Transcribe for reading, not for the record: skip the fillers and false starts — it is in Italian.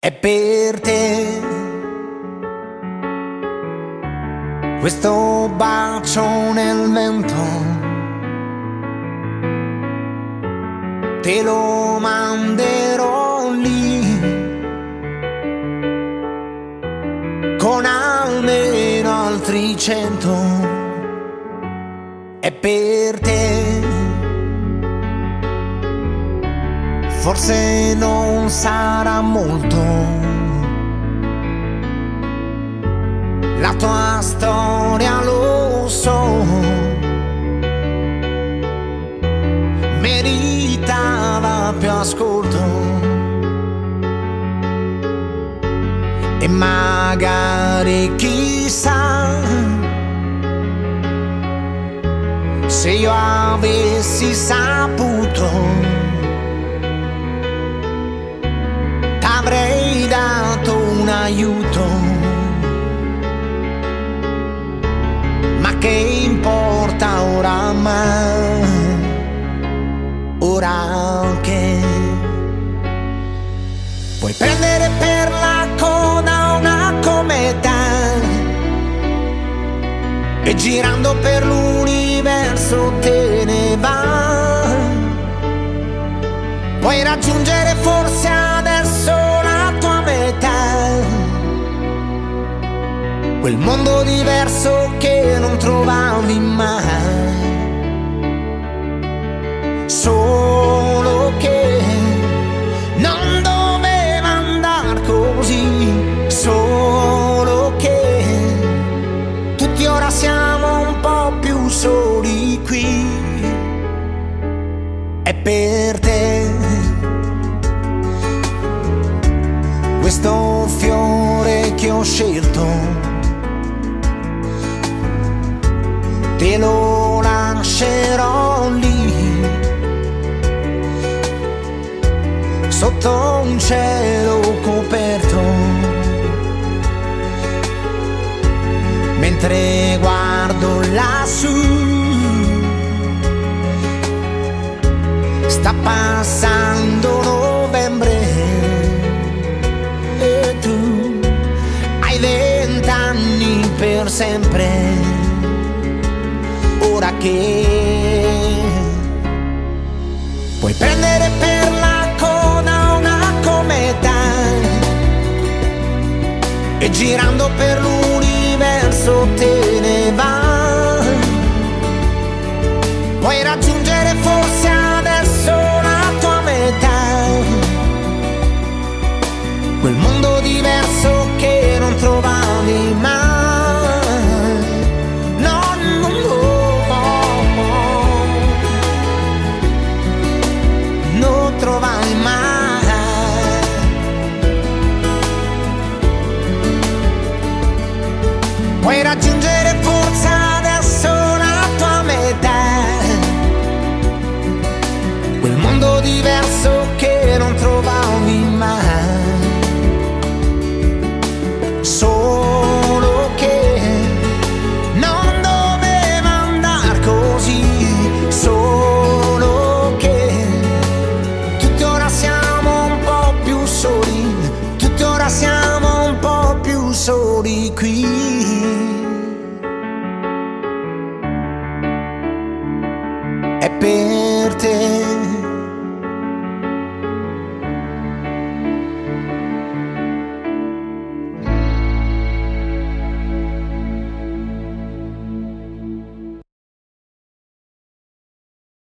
È per te questo bacio nel vento, te lo manderò lì con almeno altri 100. È per te, forse non sarà molto la tua storia, lo so, meritava più ascolto e magari chissà se io avessi saputo t'avrei dato un aiuto, ma che importa oramai, ora che puoi prendere per la coda una cometa e girando per l'universo te ne va, puoi raggiungere forse adesso la tua metà, quel mondo diverso che non trovavi mai, solo che non doveva andar così, solo che tutti ora siamo un po' più soli qui. È per te questo fiore che ho scelto, te lo lascerò lì sotto un cielo coperto, mentre guardo lassù sta passando novembre e tu hai 20 anni per sempre, ora che puoi prendere per la coda una cometa e girando per l'universo te ne va, puoi raggiungere forse adesso la tua metà, quel mondo diverso che non trovavi mai. Trovai mai, puoi raggiungere forse adesso la tua metà, quel mondo diverso che non trovavi mai, solo che non doveva andar così, solo che tutti ora siamo un po' più soli qui.